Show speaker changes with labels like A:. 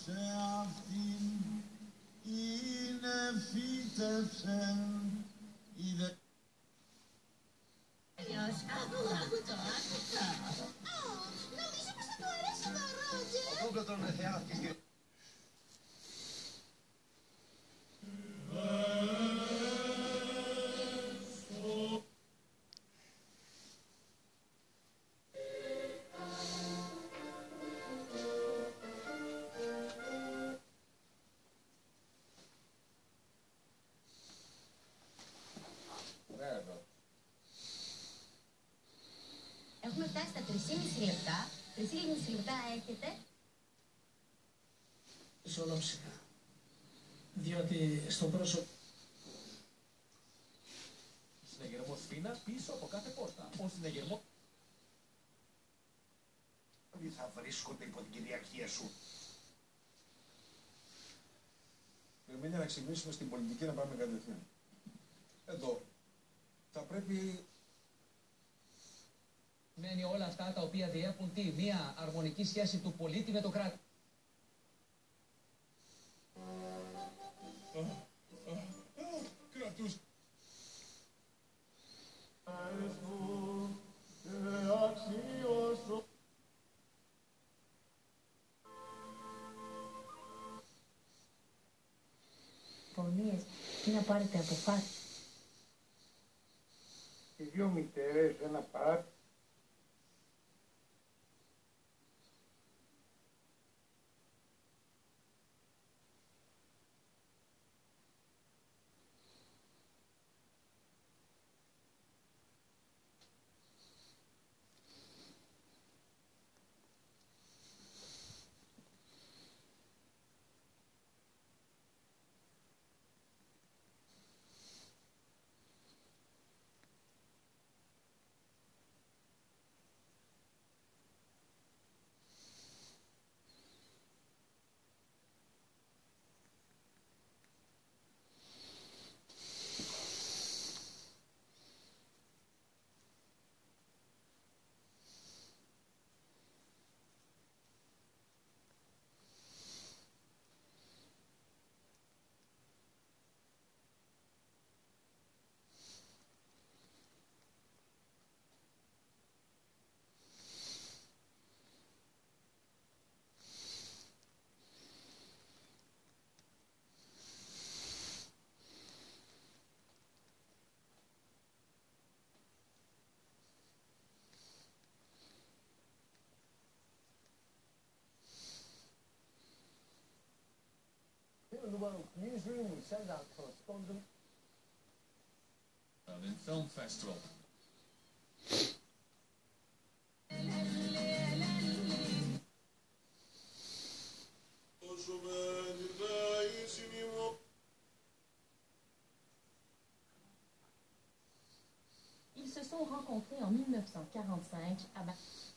A: σε αυτήν είναι φύτευσεν είδε.
B: Άκου το. Νομίζω πως θα του αρέσει το Ρότζερ.
C: Ο Γκούγκο τον θεάθηκε.
B: Έχουμε φτάσει στα 3,5 λεπτά. 3,5 λεπτά έχετε.
D: Ισολόψυχα. Διότι στο πρόσωπο...
E: Συναγερμό σφίνα πίσω από κάθε πόρτα. Ο συναγερμό...
C: Όλοι θα βρίσκονται υπό την κυριαρχία σου.
F: Περιμένει να ξεκινήσουμε στην πολιτική να πάμε κατευθείαν. Εδώ. Θα πρέπει...
G: Μένει όλα αυτά τα οποία διέπουν μία αρμονική σχέση του πολίτη με το κράτος.
F: Κρατούς.
B: Συμφωνίες ή να πάρετε αποφάσεις.
H: Οι δύο μητέρες, ένα πάρ.
I: Newsroom sends out correspondent.
E: Berlin Film Festival.
B: Ils se sont rencontrés en 1945 à